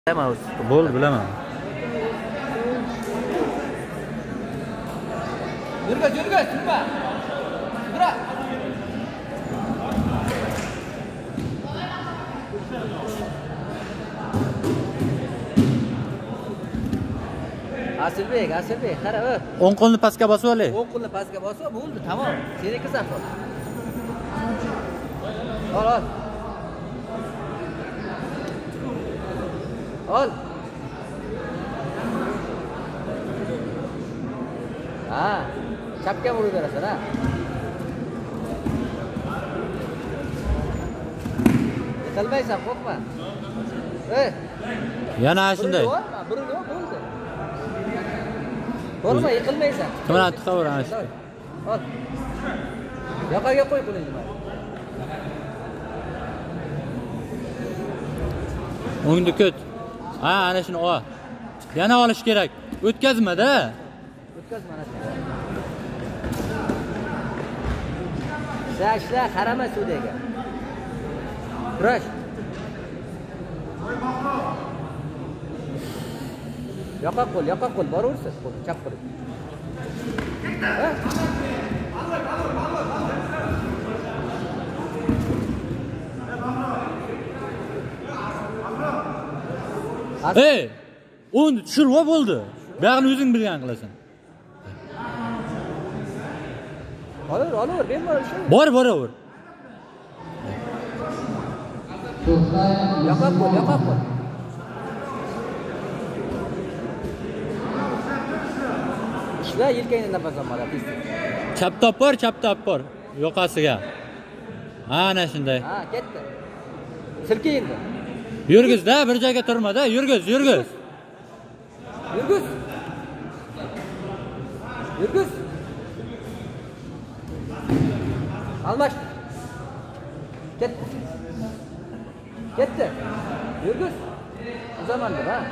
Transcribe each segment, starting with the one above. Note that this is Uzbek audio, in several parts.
Bilemez. Bol bilemem. Yürgüz, durma. Dura. Asilbek, qara. O'ng qo'lni pastga bosib olay. O'ng qo'lni pastga bosib, bo'ldi, tamom. Seniki safol. Ol. Ol. Ha, chapga urib berasan, ha. Yiqilmaysan, qo'rqma. Yana shunday. Bo'ldi. Qo'rqma, yiqilmaysan. Mana tiqavur ana shu. Ol. Yoqaga qo'y qo'lingni. O'ngni ko't. Ha, ana shuni ol. Yana olish kerak. O'tkazma-da. O'tkazma. Ishla, qarama sudega. Turash. Yoqa qo'l, boraversin. Chap qo'l. O'ngni tushirib bo'ldi. Bu yoqni o'zing bilgan qilasan. Olaver, bemalol shu. Boraver. Yoqa qo'l. Ishla, yelkangdan nafas olmada, tez. Chap topor. Yoqasiga. Ana shunday. Ha, ketdi. Silka endi. Yurgiz-da, bir joyga turma-da, yurgiz. Yurguz. Almashtir. Ketdi. Yurguz. Uzamandir, ha.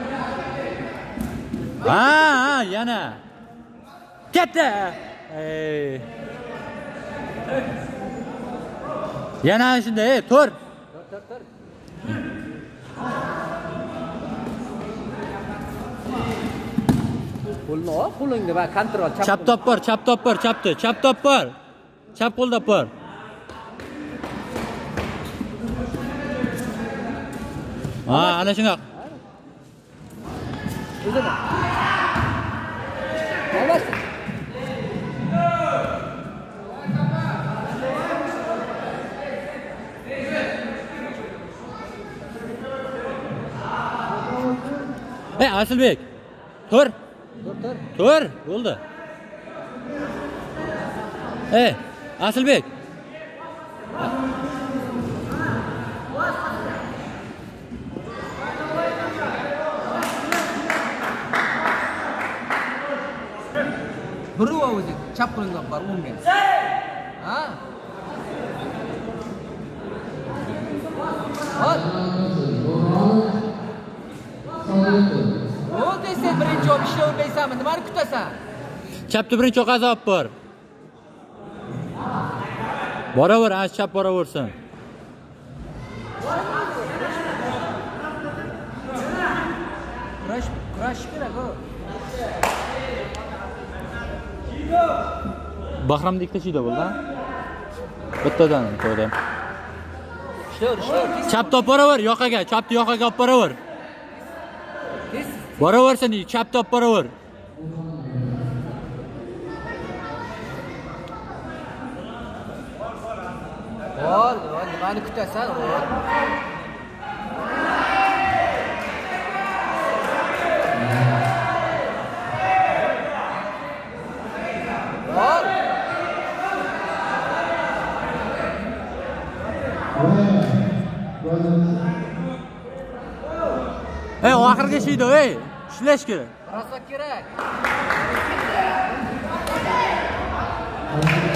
Ha, yana. Ketdi. Yana shunday, tur. Tur. Qo'lni ol, qo'lingni va kontrol. Chap topor, chapni. Chap topor. Chap qo'l topor. Ha, ana shundoq. O'zini. Almashtir. Asilbek. Tur. Bo'ldi. Asilbek. Biruv o'zi chap qo'lingdan bor, o'ngga. Ha? Ol. Bo'ldi, sen birinchi olib ishlayvermaysanmi? Nimani kutasan? Chapni birinchi yoqasiga olib bor. Boraver, ana chap boraversin. Kurash kerak, o. Bahramda ikkita chida bo'ldi, ha? Bittadan qo'ydim. Ishlayver. Chap topaver, yoqaga, chapni yoqaga olib boraver. Boraversin, chap top boraver. Ol, nimani kutasan? Oxirgi shiydi, ishlash kerak. Rosa kerak.